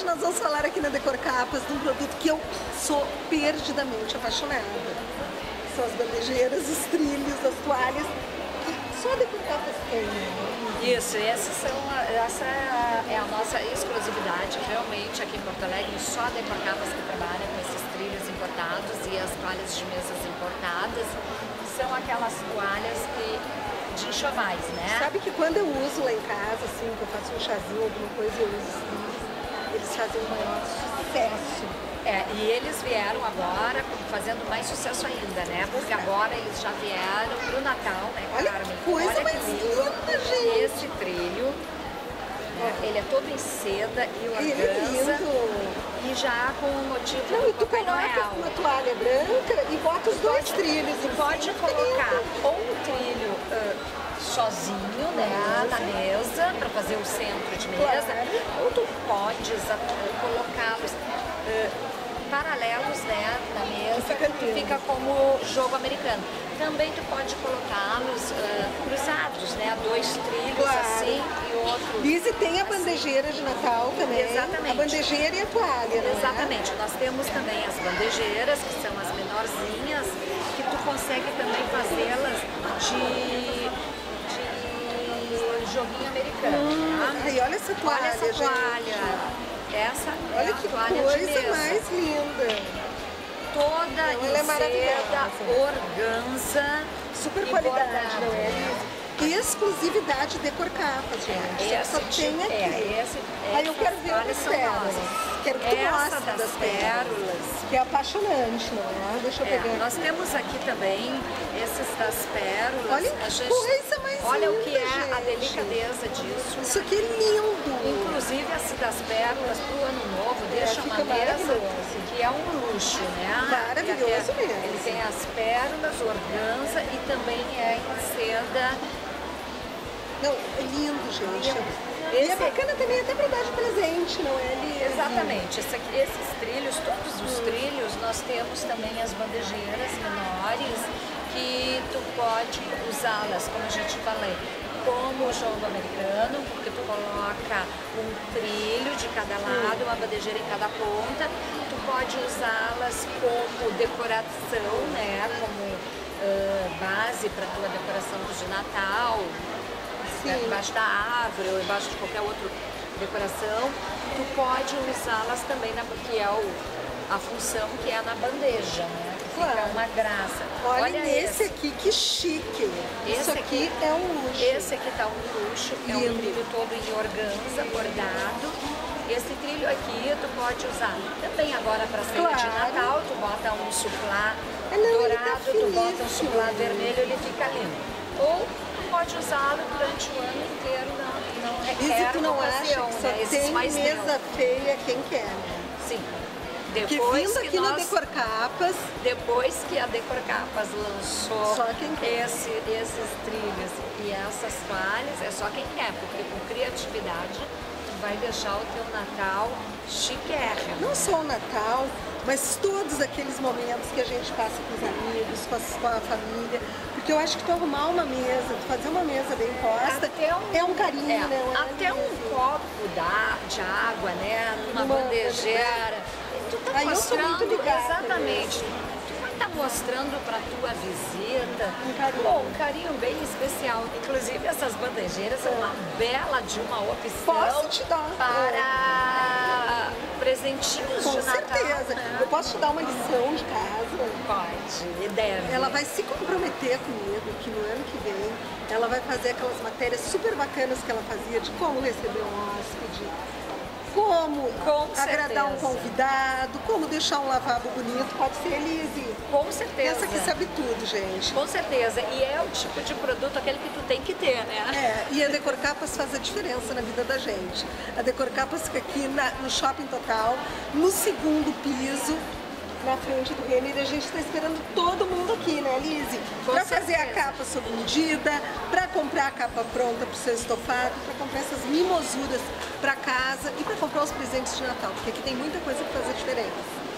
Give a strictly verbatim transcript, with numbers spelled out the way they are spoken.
hoje nós vamos falar aqui na Decor Capas de um produto que eu sou perdidamente apaixonada. São as bandejeiras, os trilhos, as toalhas, que só a Decor Capas tem. Isso, essas são a, essa é a nossa exclusividade, realmente aqui em Porto Alegre, só a Decor Capas que trabalha com esses trilhos importados e as toalhas de mesas importadas. São aquelas toalhas que, de enxovais, né? Sabe que quando eu uso lá em casa, assim, que eu faço um chazinho, alguma coisa, eu uso os trilhos, eles fazem um maior sucesso. É, e eles vieram agora fazendo mais sucesso ainda, né? Porque agora eles já vieram pro Natal, né, Olha Carmen? que coisa Olha mais que lindo. linda, gente! Esse trilho, né, ele é todo em seda e Ele é organza. lindo! E já com o motivo Não, e do tu Papai coloca Noel. uma toalha branca e bota os dois trilhos. Tu assim, pode fica colocar lindo. ou um trilho uh, sozinho, né, na mesa, para fazer o centro de mesa, Claro. ou tu podes uh, colocá-los uh, paralelos, né, na mesa, Fica que lindo. fica como jogo americano. Também tu pode colocá-los uh, cruzados, né, dois trilhos Claro. assim e outro. Lise tem a assim. bandejeira de Natal também. Exatamente. A bandejeira e a toalha, não Exatamente, nós temos também as bandejeiras, que são as menorzinhas, que tu consegue também fazê-las de, de joguinho americano. Hum, Tá? ai, olha essa toalha, Olha essa gente. toalha. Essa Olha é que a toalha de coisa mesa. mais linda. Toda Não, ela é em seda, maravilhosa. organza. Super e qualidade, bordado. não é, Lise? Exclusividade Decor Capas, gente. Essa Só tem aqui. É, esse, Aí eu quero ver essas das toalhas são pérolas. nossas. Quero que tu Essa mostre das, das pérolas. pérolas. Que é apaixonante, não é? Deixa eu É, pegar nós aqui. temos aqui também esses das pérolas. Olha a que gente, coisa mais olha linda, o que é a gente. delicadeza disso. Isso aqui é lindo. Inclusive essa das pérolas pro ano novo É, deixa fica uma mesa maravilhoso. que é um luxo, né? Maravilhoso Porque mesmo. Ele tem as pérolas, organza e também é em seda. Não, é lindo, gente. Lindo. E é Esse- bacana também até pra dar de presente, não é, Lise? Exatamente, esse aqui- esses trilhos, todos os trilhos, nós temos também as bandejeiras menores que tu pode usá-las, como eu já te falei, como o jogo americano, porque tu coloca um trilho de cada lado, uma bandejeira em cada ponta, tu pode usá-las como decoração, né, como ah, base para tua decoração de Natal, Sim. embaixo da árvore ou embaixo de qualquer outra decoração, tu pode usá-las também, na, que é o, a função que é na bandeja, né? Que fica Claro. uma graça. Olha, esse esse. aqui, que chique. Esse Isso aqui, aqui- é um luxo. Esse aqui tá um luxo, é um Lindo. trilho todo em organza, bordado. Esse trilho aqui tu pode usar também agora para ceia de Claro. Natal, tu bota um suplá Ah, não, ele tá dourado, tu bota um finíssimo. suplá vermelho, ele fica lindo. Ou tu pode usá-lo durante o ano inteiro, não, não Lise, requer tu não uma acha ocasião, que só né? Esses tem mais mesa neutros. feia quem quer, né? Sim. Porque Depois vindo que aqui na nós, Decor Capas, depois que a Decor Capas lançou Só quem quer. esse, esses trilhos e essas toalhas, é só quem quer, porque com criatividade tu vai deixar o teu Natal chiquérrimo. não só o Natal, mas todos aqueles momentos que a gente passa com os amigos, com a, com a família. Porque eu acho que tu arrumar uma mesa, tu fazer uma mesa bem posta, Até um- é um carinho, É, né? Não é, até um Lise? copo da, de água, né? Numa Numa bandejeira. Tu tá Aí eu sou mostrando muito ligada exatamente. Tu vai estar mostrando para tua visita Um carinho. Bom, um carinho bem especial. Inclusive essas bandejeiras são uma bela de uma opção Posso te dar? para presentinhos Com de Natal. certeza. né? Eu posso te dar uma lição de casa. Pode, e deve. Ela vai se comprometer comigo que no ano que vem ela vai fazer aquelas matérias super bacanas que ela fazia de como receber um hóspede, como Com agradar um certeza. convidado, como deixar um lavabo bonito. Pode ser, Lise. Com certeza. Essa aqui sabe tudo, gente. Com certeza. E é o tipo de produto aquele que tu tem que ter, né? É, e a Decor Capas faz a diferença na vida da gente. A Decor Capas fica aqui na- no Shopping Total, no segundo piso, na frente do Renner, e a gente está esperando todo mundo aqui, né, Lise? Com Para fazer a certeza. capa sob medida, para comprar a capa pronta para o seu estofado, para comprar essas mimosuras para casa e para comprar os presentes de Natal, porque aqui tem muita coisa que faz a diferença.